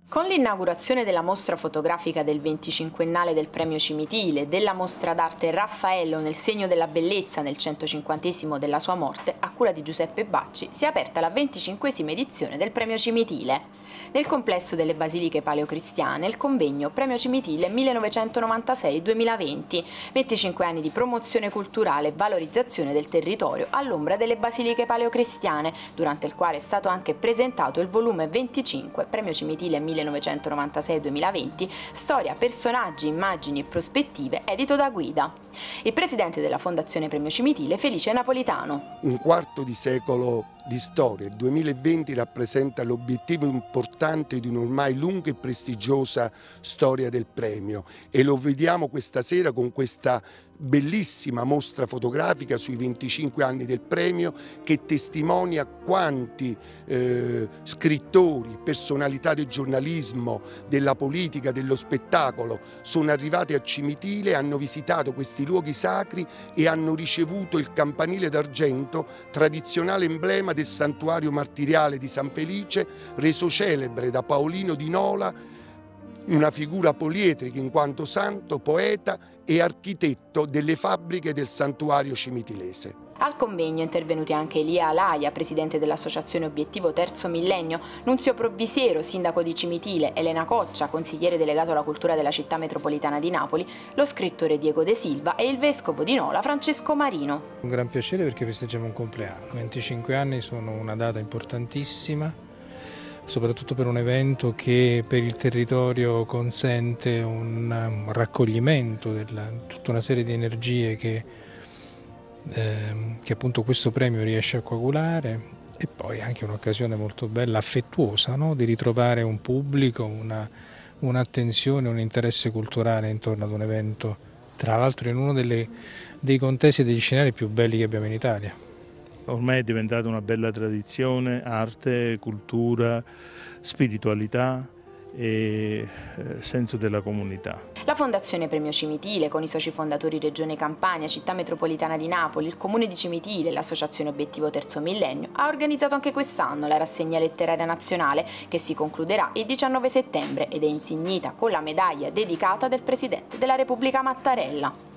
Con l'inaugurazione della mostra fotografica del 25ennale del Premio Cimitile, della mostra d'arte Raffaello nel segno della bellezza nel 150° della sua morte, a cura di Giuseppe Bacci, si è aperta la 25ª edizione del Premio Cimitile. Nel complesso delle Basiliche Paleocristiane, il convegno Premio Cimitile 1996-2020, 25 anni di promozione culturale e valorizzazione del territorio all'ombra delle Basiliche Paleocristiane, durante il quale è stato anche presentato il volume 25 Premio Cimitile 1996-2020, storia, personaggi, immagini e prospettive, edito da Guida. Il presidente della Fondazione Premio Cimitile, Felice Napolitano. Un quarto di secolo di storia, il 2020 rappresenta l'obiettivo importante di un'ormai lunga e prestigiosa storia del premio e lo vediamo questa sera con questa bellissima mostra fotografica sui 25 anni del premio che testimonia quanti scrittori, personalità del giornalismo, della politica, dello spettacolo sono arrivati a Cimitile, hanno visitato questi luoghi sacri e hanno ricevuto il campanile d'argento, tradizionale emblema del santuario martiriale di San Felice, reso celebre da Paolino di Nola, una figura poliedrica in quanto santo, poeta e architetto delle fabbriche del santuario cimitilese. Al convegno intervenuti anche Elia Alaia, presidente dell'associazione Obiettivo Terzo Millennio, Nunzio Provvisiero, sindaco di Cimitile, Elena Coccia, consigliere delegato alla cultura della città metropolitana di Napoli, lo scrittore Diego De Silva e il vescovo di Nola, Francesco Marino. Un gran piacere perché festeggiamo un compleanno. 25 anni sono una data importantissima, soprattutto per un evento che per il territorio consente un raccoglimento di tutta una serie di energie che appunto questo premio riesce a coagulare, e poi anche un'occasione molto bella, affettuosa, no? Di ritrovare un pubblico, un'attenzione, un interesse culturale intorno ad un evento, tra l'altro in uno dei contesti e degli scenari più belli che abbiamo in Italia. Ormai è diventata una bella tradizione, arte, cultura, spiritualità e senso della comunità. La Fondazione Premio Cimitile, con i soci fondatori Regione Campania, Città Metropolitana di Napoli, il Comune di Cimitile e l'Associazione Obiettivo Terzo Millennio, ha organizzato anche quest'anno la rassegna letteraria nazionale che si concluderà il 19 settembre ed è insignita con la medaglia dedicata del Presidente della Repubblica Mattarella.